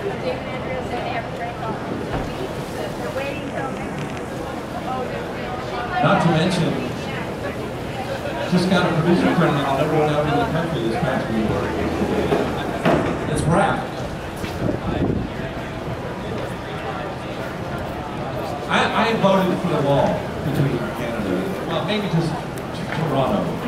Not to mention, just got a producer credit on everyone out in the country this past week. It's rap. I voted for the wall between Canada, well, maybe just Toronto.